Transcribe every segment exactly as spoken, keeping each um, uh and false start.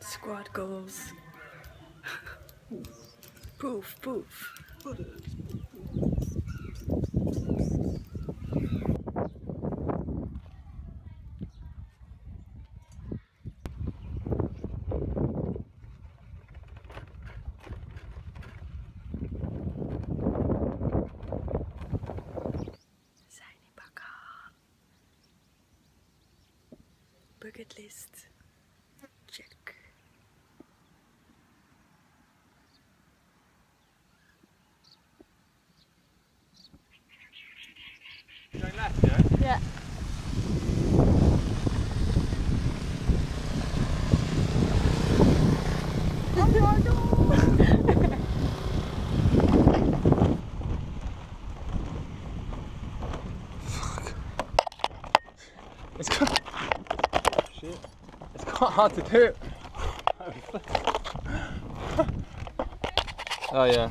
Squad goals. Poof, poof. Bucketlist. Check. Going left, yeah? Yeah. Oh my god! Fuck. It's quite... Shit. It's quite hard to do. Oh yeah.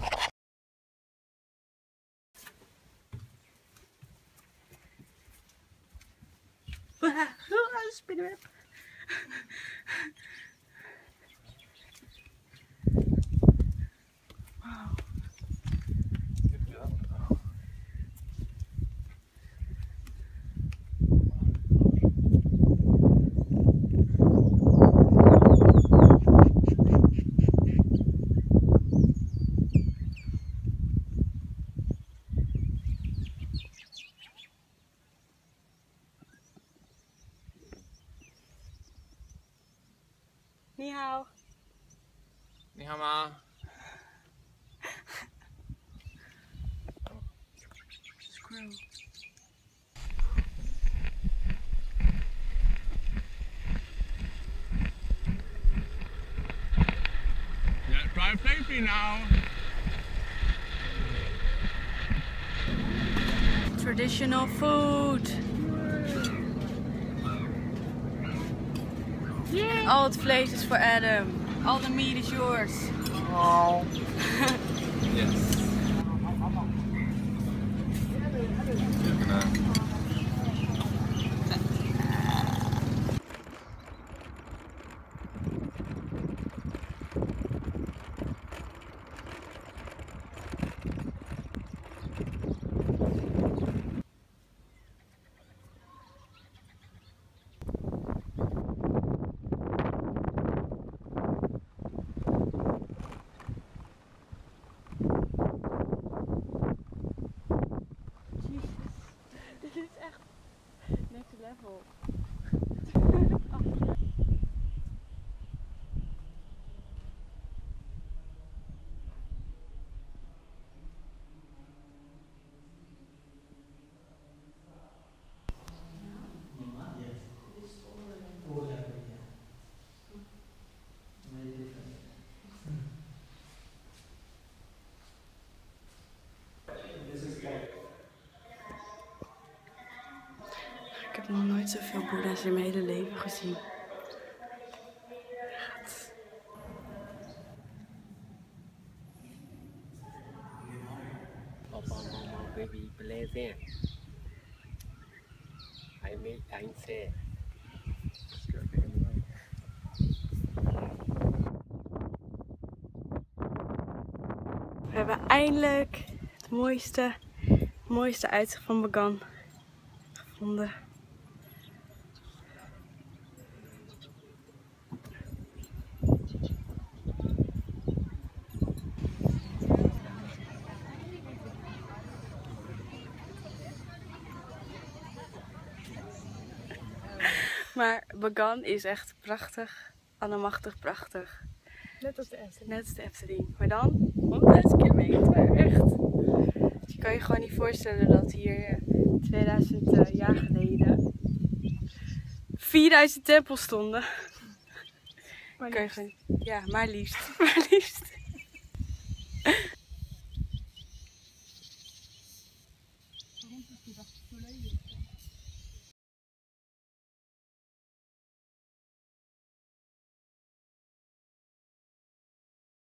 Spinnenweb. Wow. Ni hao. Ni hao ma. Squirrel. Yeah, drive safely now. Traditional food. Yeah. Al het vlees is voor Adam. All the meat is yours. Oh. Yes. Dit is echt next level. Ik heb nog nooit zoveel boeddha's in mijn hele leven gezien. Echt. Papa, mama, baby, play there. I make, I say. We hebben eindelijk het mooiste, mooiste uitzicht van Bagan gevonden. Maar Bagan is echt prachtig, allemachtig prachtig. Net als de Efteling. Net als de Efteling. Maar dan honderdduizend keer beter, echt. Dus je kan je gewoon niet voorstellen dat hier tweeduizend jaar geleden vierduizend tempels stonden. Maar Kan je gewoon, ja, maar liefst. Maar liefst.